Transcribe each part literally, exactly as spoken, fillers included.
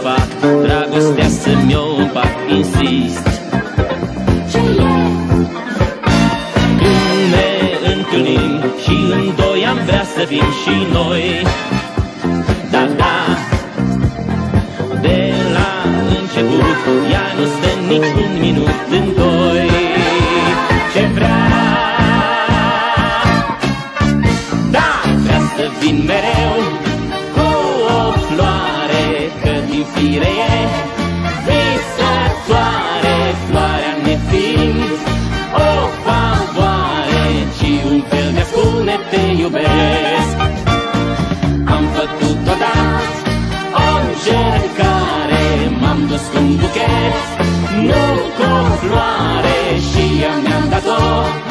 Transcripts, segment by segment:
fac, dragostea să-mi o împac, insist. Când ne întâlnim și în doi am vrea să fim și noi, da, da, de la început ea nu stă nici un minut în doi. Ce vrea, da, vrea să vin mereu cu o floare, că din fire e visătoare, floarea nefiind o favoare, ci un fel de spune te iubesc. Am făcut odată o încercare, m-am dus cu un buchet, nu cu o floare, și ea mi-am dat-o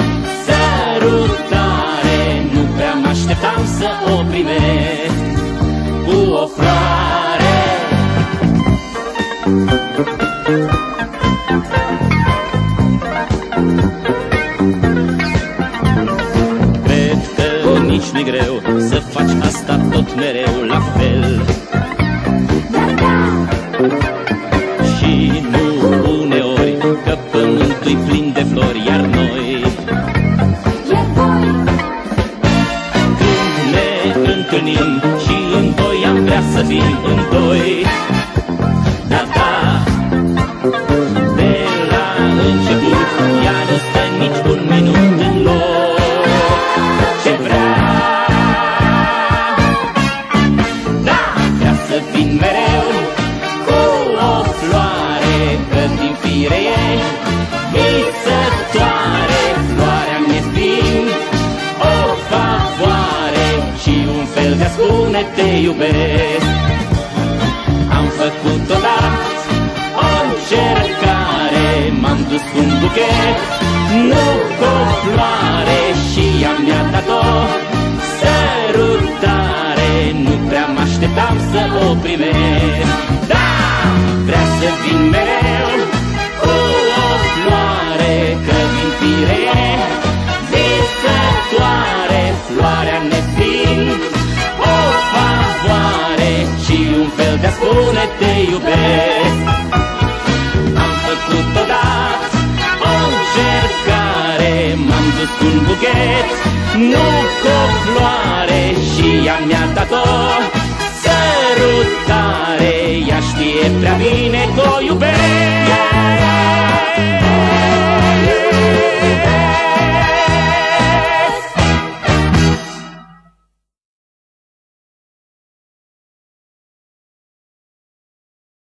sărutare. Nu prea mă-așteptam să o primesc cu o floare. Cred că nici nu-i greu să faci asta tot mereu la fel. Și nu uneori, că pământul-i plin de flori, iar noi, când ne întâlnim și în doi am vrea să fim în doi, da, da, de la început ea nu stă nici un minut în loc. Ce vrea, da, vrea să vin mereu cu o floare, că din fire e visătoare, floarea nefiind o favoare, și un fel de a spune te iubesc. Am făcut odată o încercare, m-am dus cu un buchet, nu cu o floare, și ea mi-a dat-o sărutare. Nu prea mă-așteptam să o primesc, da, vrea să vin mereu cu o floare, că din fire e visătoare, floarea nefiind o favoare, și un fel de a spune te iubesc. Am făcut odată o încercare, m-am dus cu un buchet, nu cu o floare, și ea mi-a dat-o sărutare. Ea știe prea bine că o iubesc.